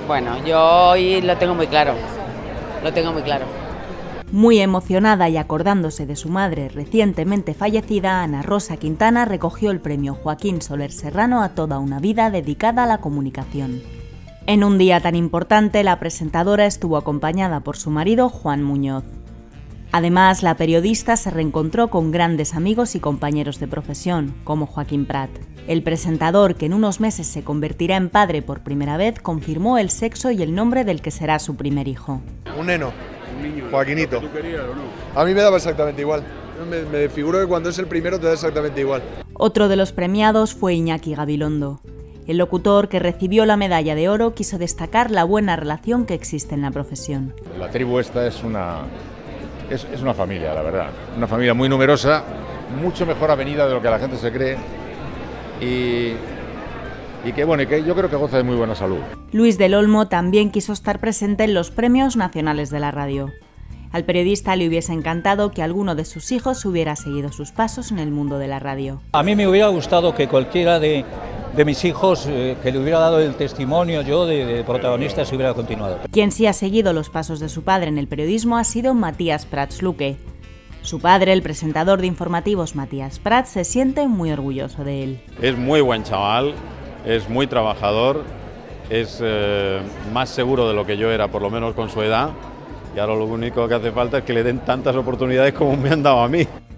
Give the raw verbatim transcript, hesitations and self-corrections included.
Bueno, yo hoy lo tengo muy claro, lo tengo muy claro. Muy emocionada y acordándose de su madre recientemente fallecida, Ana Rosa Quintana recogió el premio Joaquín Soler Serrano a toda una vida dedicada a la comunicación. En un día tan importante, la presentadora estuvo acompañada por su marido Juan Muñoz. Además, la periodista se reencontró con grandes amigos y compañeros de profesión, como Joaquín Prat. El presentador, que en unos meses se convertirá en padre por primera vez, confirmó el sexo y el nombre del que será su primer hijo. Un neno, Joaquinito. A mí me daba exactamente igual. Me, me figuro que cuando es el primero te da exactamente igual. Otro de los premiados fue Iñaki Gabilondo. El locutor que recibió la medalla de oro quiso destacar la buena relación que existe en la profesión. La tribu esta es una... Es, es una familia, la verdad, una familia muy numerosa, mucho mejor avenida de lo que la gente se cree y, y que, bueno, y que yo creo que goza de muy buena salud. Luis del Olmo también quiso estar presente en los Premios Nacionales de la Radio. Al periodista le hubiese encantado que alguno de sus hijos hubiera seguido sus pasos en el mundo de la radio. A mí me hubiera gustado que cualquiera de, de mis hijos eh, que le hubiera dado el testimonio yo de, de protagonista se hubiera continuado. Quien sí ha seguido los pasos de su padre en el periodismo ha sido Matías Prats Luque. Su padre, el presentador de informativos Matías Prats, se siente muy orgulloso de él. Es muy buen chaval, es muy trabajador, es eh, más seguro de lo que yo era, por lo menos con su edad. Y ahora lo único que hace falta es que le den tantas oportunidades como me han dado a mí.